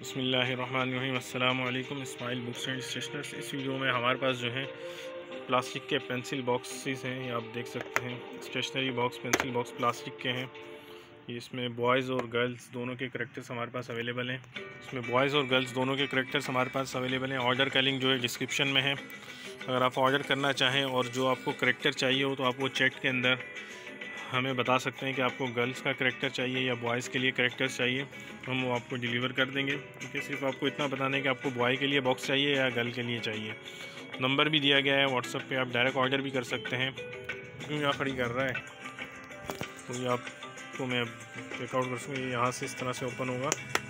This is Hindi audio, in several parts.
बिस्मिल्लाहिर्रहमानिर्रहीम। अस्सलामु अलैकुम। Ismail books and stationers. इस वीडियो में हमारे पास जो है प्लास्टिक के पेंसिल बॉक्सेस हैं, ये आप देख सकते हैं। Stationery box, pencil box plastic के हैं। इसमें बॉयज़ और गर्ल्स दोनों के करैक्टर्स हमारे पास अवेलेबल हैं। इसमें बॉयज़ और गर्ल्स दोनों के करैक्टर्स हमारे पास अवेलेबल हैं। ऑर्डर का लिंक जो है डिस्क्रिप्शन में है। अगर आप ऑर्डर करना चाहें और जो आपको करैक्टर चाहिए हो तो आप वो चैट के अंदर हमें बता सकते हैं कि आपको गर्ल्स का करैक्टर चाहिए या बॉयज़ के लिए करैक्टर्स चाहिए, हम वो आपको डिलीवर कर देंगे। क्योंकि सिर्फ आपको इतना बताना है कि आपको बॉय के लिए बॉक्स चाहिए या गर्ल के लिए चाहिए। नंबर भी दिया गया है व्हाट्सएप पे, आप डायरेक्ट ऑर्डर भी कर सकते हैं। क्यों यहाँ खड़ी कर रहा है तो ये आपको मैं चेकआउट कर सकूँ। यहाँ से इस तरह से ओपन होगा।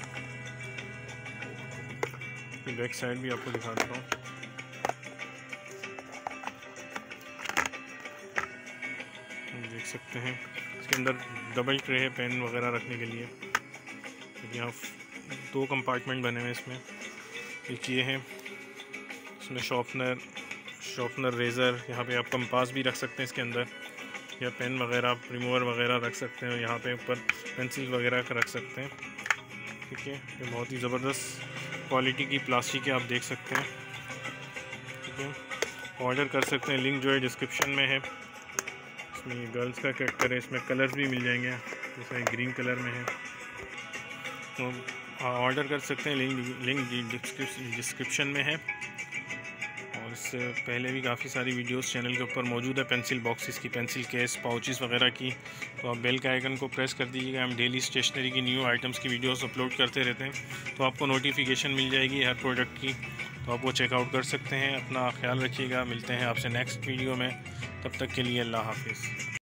बैक साइड भी आपको दिखा देता हूँ। देख सकते हैं इसके अंदर डबल ट्रे है पेन वगैरह रखने के लिए। यहाँ 2 कंपार्टमेंट बने हुए हैं इसमें। एक ये है, इसमें शॉर्पनर रेज़र, यहाँ पे आप कंपास भी रख सकते हैं इसके अंदर, या पेन वगैरह रिमूवर वगैरह रख सकते हैं। यहाँ पे ऊपर पेंसिल वगैरह रख सकते हैं। ठीक है, ये बहुत ही ज़बरदस्त क्वालिटी की प्लास्टिक है, आप देख सकते हैं। ठीक है, ऑर्डर कर सकते हैं। लिंक जो है डिस्क्रिप्शन में है। इसमें गर्ल्स का कैरेक्टर है, इसमें कलर्स भी मिल जाएंगे, जैसे ग्रीन कलर में है तो ऑर्डर कर सकते हैं। लिंक डिस्क्रिप्शन में है। और इससे पहले भी काफ़ी सारी वीडियोस चैनल के ऊपर मौजूद है, पेंसिल बॉक्सेस की, पेंसिल केस, पाउचेस वगैरह की। तो आप बेल के आइकन को प्रेस कर दीजिएगा। हम डेली स्टेशनरी की न्यू आइटम्स की वीडियोस अपलोड करते रहते हैं, तो आपको नोटिफिकेशन मिल जाएगी हर प्रोडक्ट की। तो आप वो चेकआउट कर सकते हैं। अपना ख्याल रखिएगा। मिलते हैं आपसे नेक्स्ट वीडियो में। तब तक के लिए अल्लाह हाफिज़।